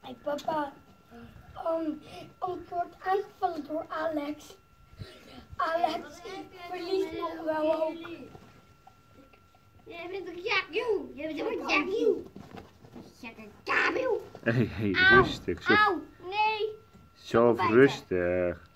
Hey papa, ons wordt aangevallen door Alex. Alex verliest nog wel ook. Jij bent een jakjoe. Jij bent een jakjoe. Hey, rustig. Auw, nee. Zo rustig.